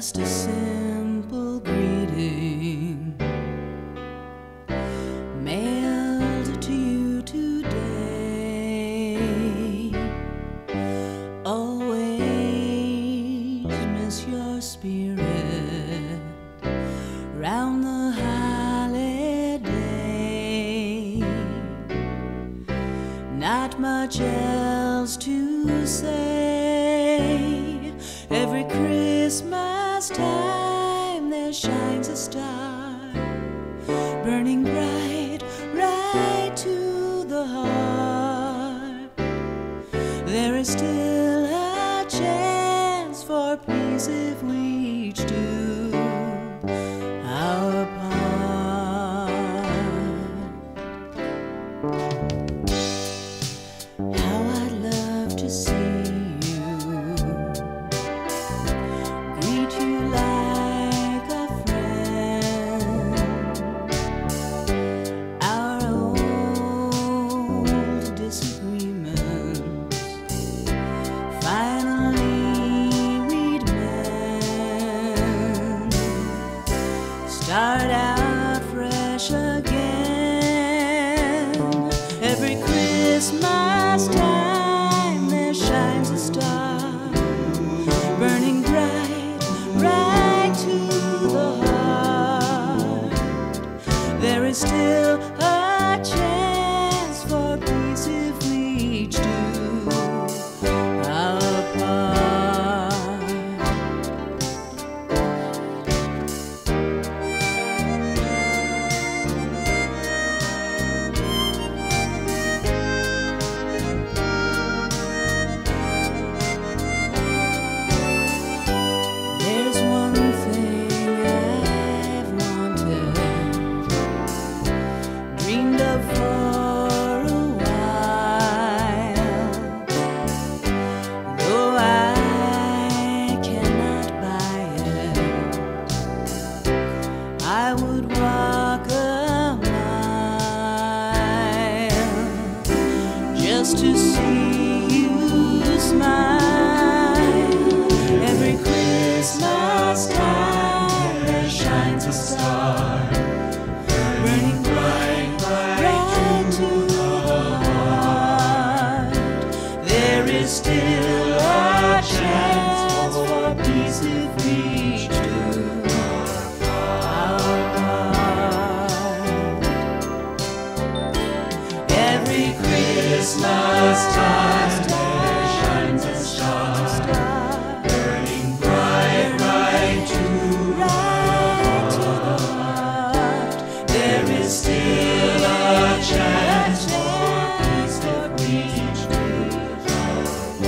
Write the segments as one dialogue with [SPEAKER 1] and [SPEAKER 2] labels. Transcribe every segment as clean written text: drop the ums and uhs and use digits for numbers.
[SPEAKER 1] just a simple greeting mailed to you today. Always miss your spirit round the holiday. Not much else to say. Every Christmas time there shines a star, burning bright right to the heart. There is still a chance for peace if we each do our part. How I'd love to see start out fresh again. Every Christmas time there shines a star, burning bright right to the heart. There is still a chance for peace if we each do our part. For a while, though I cannot buy it, I would walk a mile just to see you smile. Every Christmas time there shines a star, burning bright to the heart. There is still a chance for peace if we each do our part. Every Christmas time there shines a star, burning bright right to the heart. There is still a chance for peace if we each do our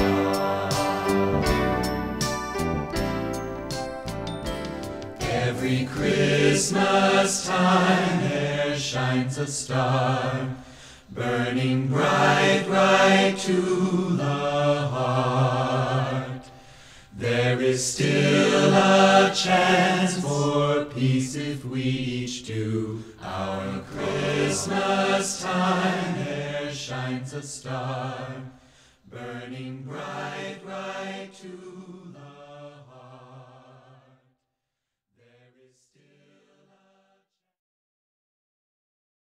[SPEAKER 1] part. Every Christmas time there shines a star, burning bright right to the heart. There is still a chance for peace if we each do our Christmas time there shines a star, burning bright right to